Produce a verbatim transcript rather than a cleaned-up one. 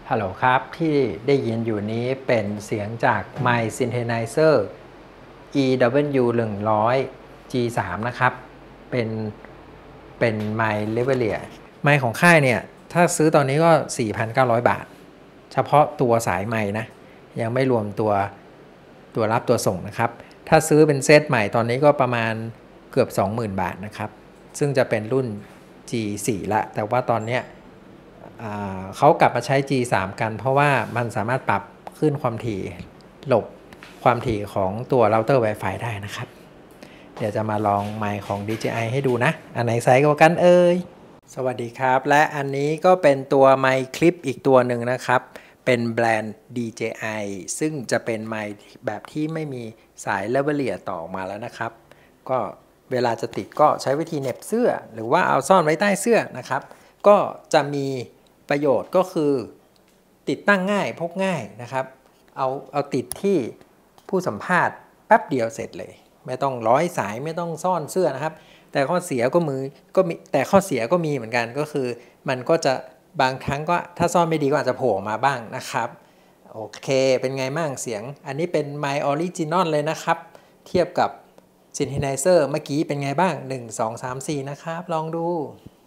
ฮัลโหลครับที่ได้ยินอยู่นี้เป็นเสียงจาก Mic Synthesizer อี ดับเบิลยู หนึ่งร้อย จี สาม นะครับเป็นเป็น Mic Lavalier ไมค์ของค่ายเนี่ยถ้าซื้อตอนนี้ก็ สี่พันเก้าร้อย บาทเฉพาะตัวสายไมค์นะยังไม่รวมตัวตัวรับตัวส่งนะครับถ้าซื้อเป็นเซตใหม่ตอนนี้ก็ประมาณเกือบ สองหมื่น บาทนะครับซึ่งจะเป็นรุ่น จี โฟร์ ละแต่ว่าตอนนี้เขากลับมาใช้ จี ทรี กันเพราะว่ามันสามารถปรับขึ้นความถี่หลบความถี่ของตัวเราเตอร์ Wi-Fi ได้นะครับเดี๋ยวจะมาลองไมค์ของ ดี เจ ไอ ให้ดูนะอันไหนไซส์กว่ากันเอ่ยสวัสดีครับและอันนี้ก็เป็นตัวไมค์คลิปอีกตัวหนึ่งนะครับเป็นแบรนด์ ดี เจ ไอ ซึ่งจะเป็นไมค์แบบที่ไม่มีสายเลเวลเลียต่อมาแล้วนะครับก็เวลาจะติดก็ใช้วิธีเหน็บเสื้อหรือว่าเอาซ่อนไว้ใต้เสื้อนะครับก็จะมีประโยชน์ก็คือติดตั้งง่ายพกง่ายนะครับเอาเอาติดที่ผู้สัมภาษณ์แป๊บเดียวเสร็จเลยไม่ต้องร้อยสายไม่ต้องซ่อนเสื้อนะครับแต่ข้อเสียก็มือก็มีแต่ข้อเสียก็มีเหมือนกันก็คือมันก็จะบางครั้งก็ถ้าซ่อนไม่ดีก็อาจจะโผล่มาบ้างนะครับโอเคเป็นไงบ้างเสียงอันนี้เป็นไมค์ออริจินอลเลยนะครับเทียบกับซินธิไนเซอร์เมื่อกี้เป็นไงบ้างหนึ่ง สอง สาม สี่นะครับลองดู